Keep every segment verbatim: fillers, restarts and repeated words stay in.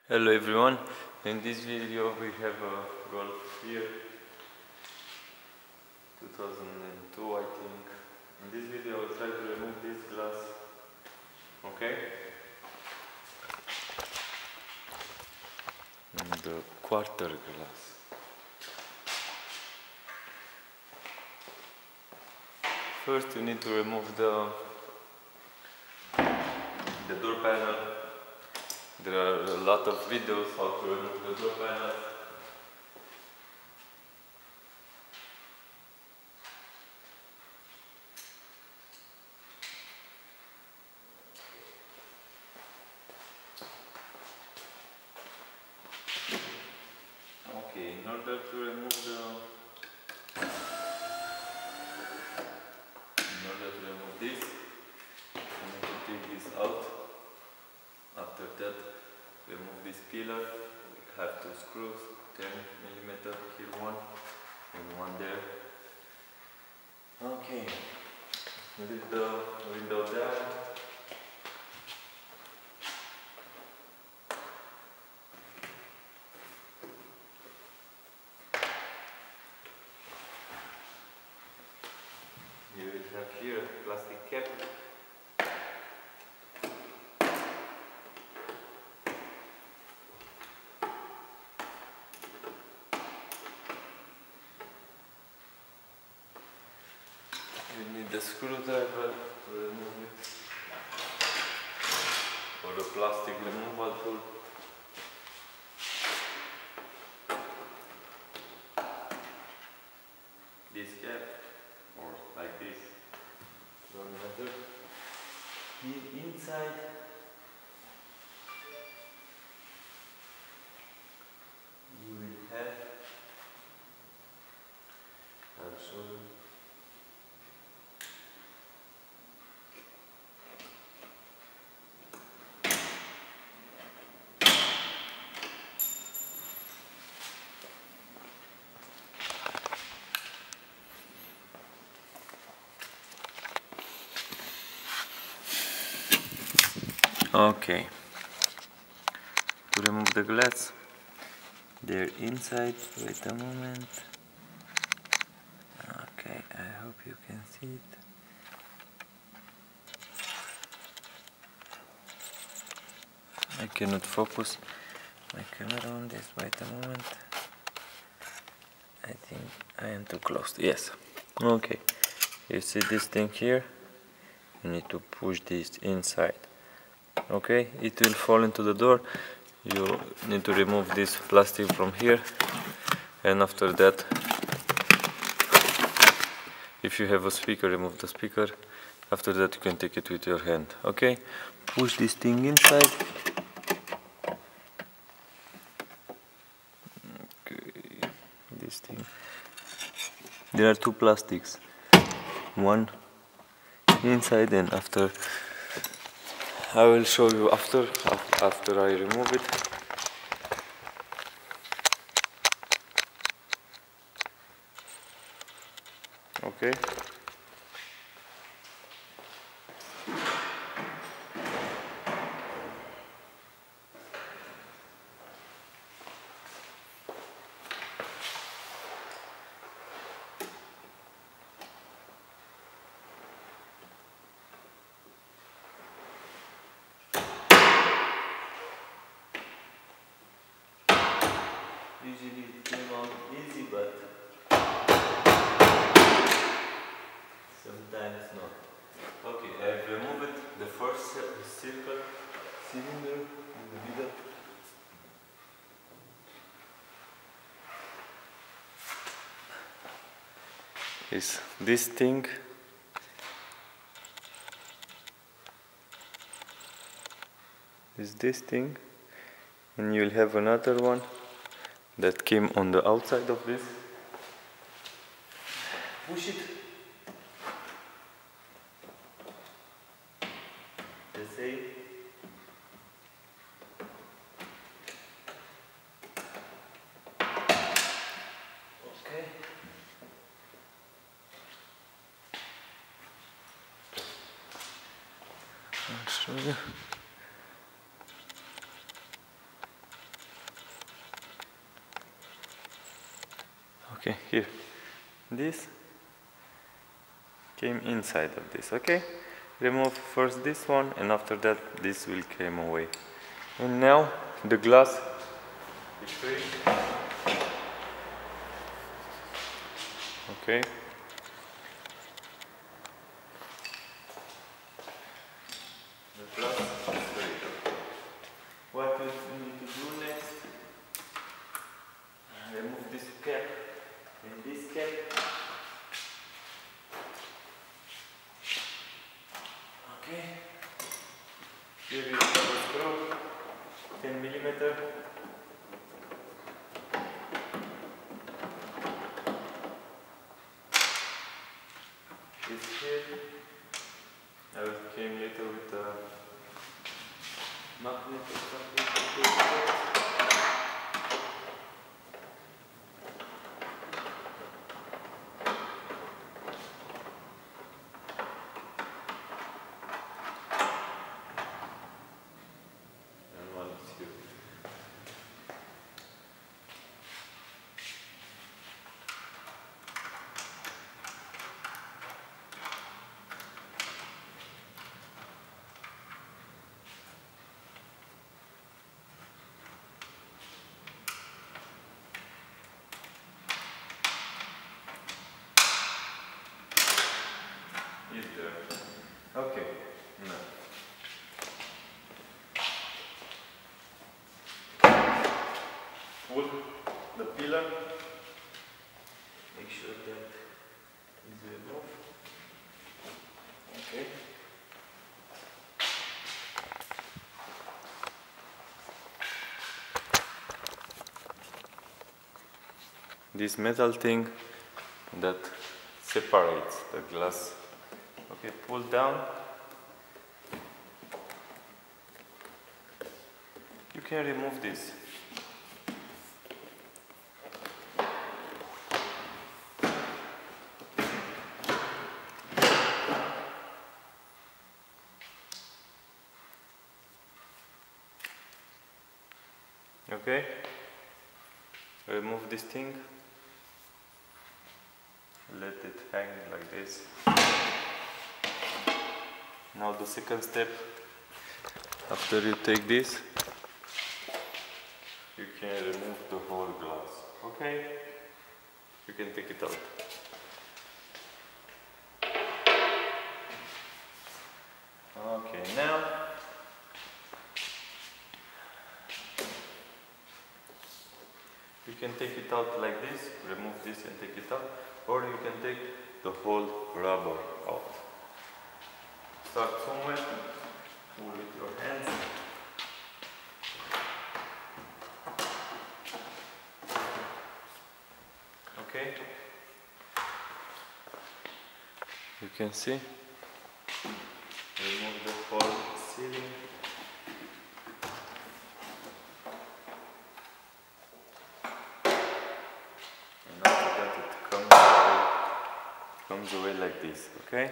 Hello everyone, in this video we have a Golf here two thousand two I think. In this video I will try to remove this glass, okay? And the quarter glass. First you need to remove the, the door panel. There are a lot of videos how to remove the door panel. Okay, in order to remove the in order to remove this, I need to take this out. After that, remove this pillar. We have two screws, ten millimeter, here one and one there. Okay, leave the window there. You will have here a plastic cap. You need the screwdriver to remove it, or the plastic removal tool. This cap, or like this, don't matter. Here inside, you will have, I'll show you. Okay, to remove the glass, they're inside. Wait a moment. Okay, I hope you can see it. I cannot focus my camera on this. Wait a moment. I think I am too close. Yes. Okay, you see this thing here? You need to push this inside. Okay, it will fall into the door. You need to remove this plastic from here, and after that, if you have a speaker, remove the speaker. After that you can take it with your hand. Okay, push this thing inside. Okay, this thing. There are two plastics, one inside, and after I will show you after, after I remove it. Okay. Usually it came out easy, but sometimes not. Okay, I've removed the first circle cylinder in the middle. Is this thing. Is this thing, and you'll have another one that came on the outside of this. Push it. The same. Okay. I'll show you. Okay, here. This came inside of this, okay? Remove first this one, and after that this will come away. And now the glass is free. Okay. The glass is free. What we need to do next? Remove this cap and this cap. Okay. Here is the screw, ten millimeter. This here. I will came later with a magnet or something. Is there. Okay. No. Pull the pillar. Make sure that is removed. Okay. This metal thing that separates the glass. Okay, pull down. You can remove this. Okay, remove this thing. Let it hang like this. Now the second step, after you take this, you can remove the whole glass, okay? You can take it out. Okay, now, you can take it out like this, remove this and take it out, or you can take the whole rubber out. Start somewhere, pull with your hands. Okay. You can see. Remove the whole sealing. And after that it comes away, comes away like this, okay?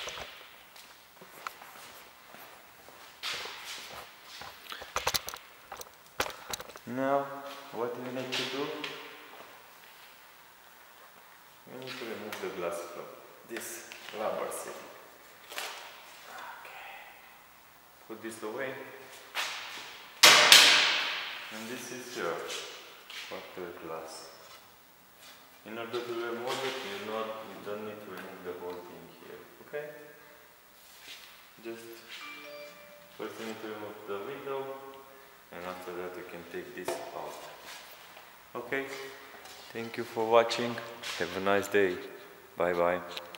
Now, what you need to do, you need to remove the glass from this rubber seal. Okay. Put this away. And this is your water glass. In order to remove it, you, not, you don't need to remove the whole thing here. Okay? Just first you need to remove the window. And after that you can take this out. Okay, thank you for watching. Have a nice day. Bye bye.